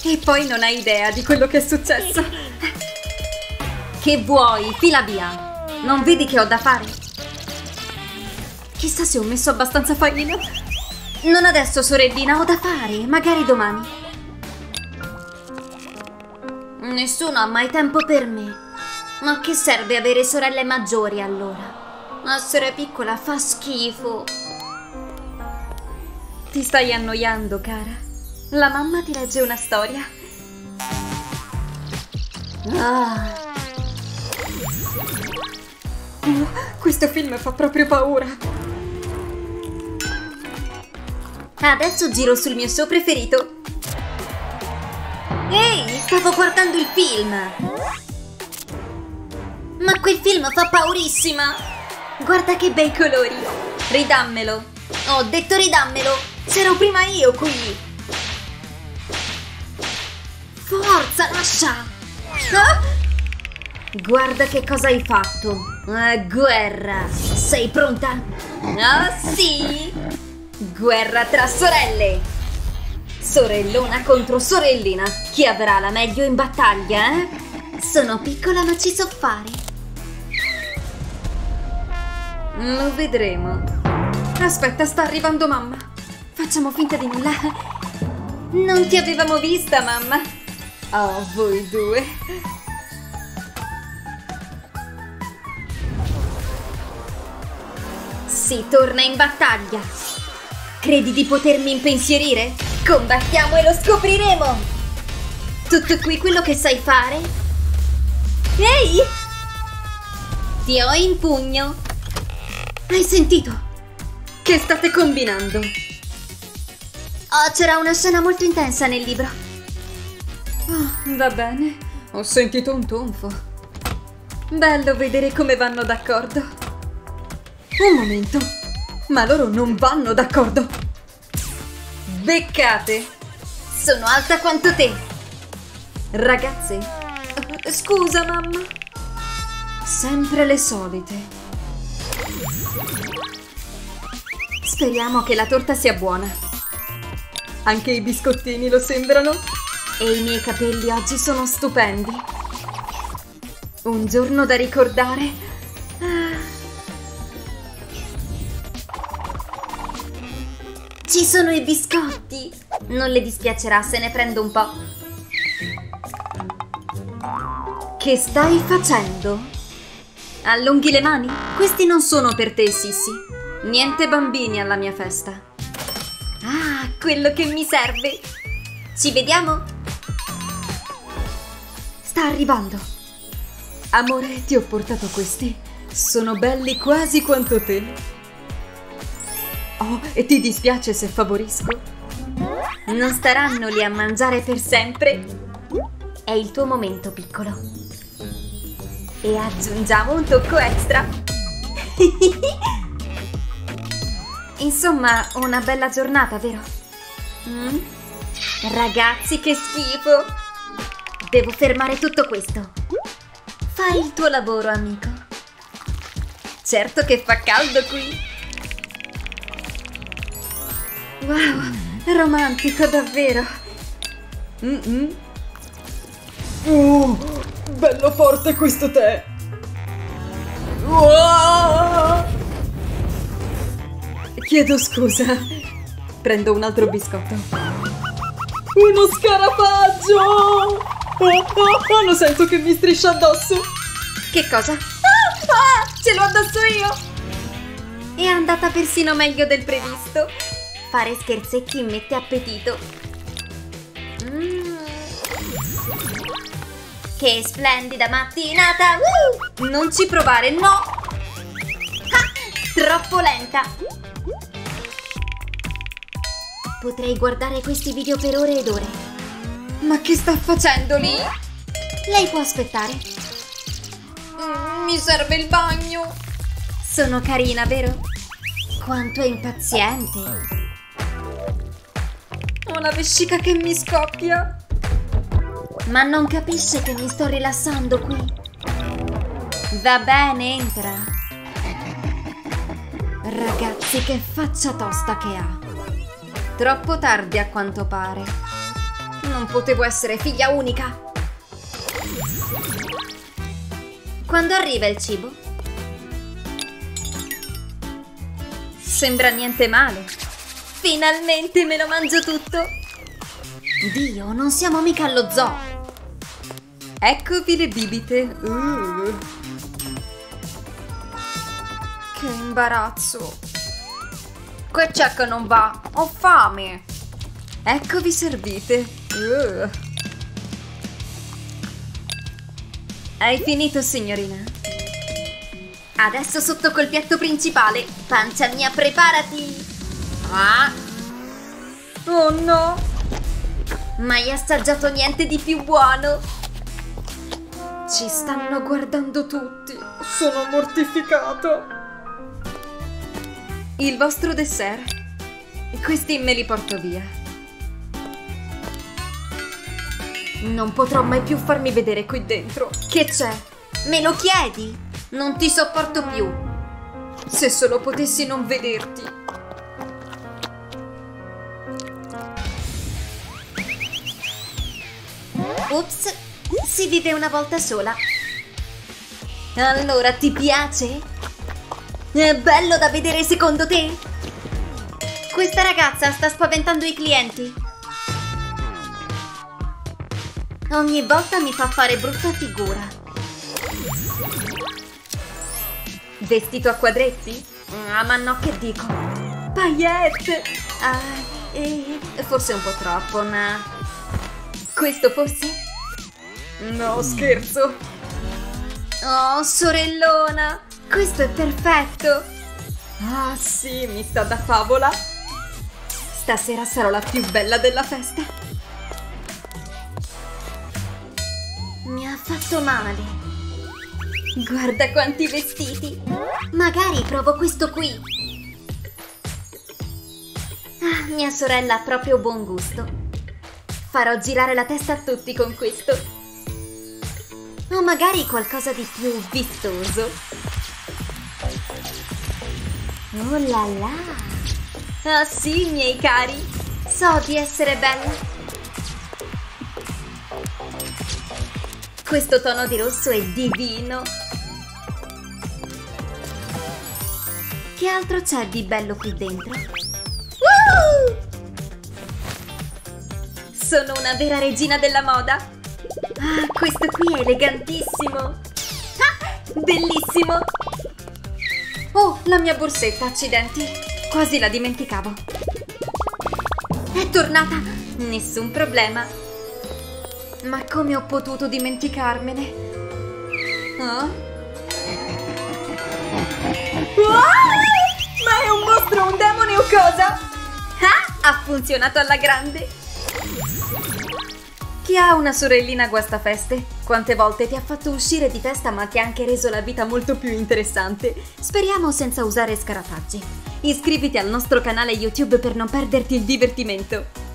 E poi non hai idea di quello che è successo. Che vuoi? Fila via. Non vedi che ho da fare? Chissà se ho messo abbastanza farina. Non adesso, sorellina, ho da fare. Magari domani. Nessuno ha mai tempo per me. Ma che serve avere sorelle maggiori allora? Essere piccola fa schifo. Ti stai annoiando, cara? La mamma ti legge una storia. Questo film fa proprio paura. Adesso giro sul mio show preferito. Ehi, stavo guardando il film. Ma quel film fa paurissima. Guarda che bei colori. Ridammelo. Ho detto ridammelo. C'ero prima io qui. Forza, lascia. Ah! Guarda che cosa hai fatto. Guerra. Sei pronta? Ah, sì. Guerra tra sorelle. Sorellona contro sorellina. Chi avrà la meglio in battaglia, eh? Sono piccola ma ci so fare. Lo vedremo. Aspetta, sta arrivando mamma. Facciamo finta di nulla. Non ti avevamo vista, mamma. Oh, voi due. Si torna in battaglia. Credi di potermi impensierire? Combattiamo e lo scopriremo. Tutto qui quello che sai fare? Ehi! Ti ho in pugno. Hai sentito? Che state combinando? Oh, c'era una scena molto intensa nel libro. Oh, va bene. Ho sentito un tonfo. Bello vedere come vanno d'accordo. Un momento. Ma loro non vanno d'accordo. Beccate. Sono alta quanto te. Ragazze. Scusa, mamma. Sempre le solite. Speriamo che la torta sia buona. Anche i biscottini lo sembrano. E i miei capelli oggi sono stupendi. Un giorno da ricordare. Ci sono i biscotti. Non le dispiacerà se ne prendo un po'. Che stai facendo? Allunghi le mani? Questi non sono per te, Sissi. Niente bambini alla mia festa. Ah, quello che mi serve. Ci vediamo? Sta arrivando. Amore, ti ho portato questi. Sono belli quasi quanto te. Oh, e ti dispiace se favorisco? Non staranno lì a mangiare per sempre. È il tuo momento, piccolo. E aggiungiamo un tocco extra. Insomma, una bella giornata, vero? Ragazzi, che schifo! Devo fermare tutto questo. Fai il tuo lavoro, amico. Certo che fa caldo qui. Wow, romantico davvero. Bello forte questo tè. Chiedo scusa. Prendo un altro biscotto. Uno scarafaggio! Lo sento che mi striscia addosso. Che cosa? Ce l'ho addosso io! È andata persino meglio del previsto. Fare scherzetti mette appetito. Che splendida mattinata! Non ci provare, no! Ah, troppo lenta! Potrei guardare questi video per ore ed ore. Ma che sta facendo lì? Lei può aspettare. Mi serve il bagno. Sono carina, vero? Quanto è impaziente. Ho la vescica che mi scoppia. Ma non capisce che mi sto rilassando qui? Va bene, entra. Ragazzi, che faccia tosta che ha. Troppo tardi a quanto pare. Non potevo essere figlia unica. Quando arriva il cibo? Sembra niente male. Finalmente me lo mangio tutto. Dio, non siamo mica allo zoo. Eccovi le bibite. Che imbarazzo. Che c'è che non va? Ho fame. Eccovi servite. Hai finito, signorina? Adesso sotto col piatto principale. Pancia mia, preparati. Ah. Oh no. Mai assaggiato niente di più buono. Ci stanno guardando tutti. Sono mortificato. Il vostro dessert. Questi me li porto via. Non potrò mai più farmi vedere qui dentro. Che c'è? Me lo chiedi? Non ti sopporto più. Se solo potessi non vederti. Ops, si vive una volta sola. Allora, ti piace? È bello da vedere secondo te? Questa ragazza sta spaventando i clienti. Ogni volta mi fa fare brutta figura. Vestito a quadretti? Ah, ma no, che dico? Paillette! Forse un po' troppo, ma... Questo forse? No, scherzo! Oh, sorellona! Questo è perfetto! Ah, sì, mi sta da favola! Stasera sarò la più bella della festa! Mi ha fatto male. Guarda quanti vestiti. Magari provo questo qui. Ah, mia sorella ha proprio buon gusto. Farò girare la testa a tutti con questo. O magari qualcosa di più vistoso. Oh là là. Ah sì, miei cari. So di essere bella. Questo tono di rosso è divino. Che altro c'è di bello qui dentro? Sono una vera regina della moda. Ah, questo qui è elegantissimo. Ah, bellissimo. Oh, la mia borsetta, accidenti. Quasi la dimenticavo. È tornata. Nessun problema. Ma come ho potuto dimenticarmene? Oh? Ma è un mostro, un demone o cosa? Ah, ha funzionato alla grande! Chi ha una sorellina guastafeste? Quante volte ti ha fatto uscire di testa ma ti ha anche reso la vita molto più interessante? Speriamo senza usare scarafaggi. Iscriviti al nostro canale YouTube per non perderti il divertimento.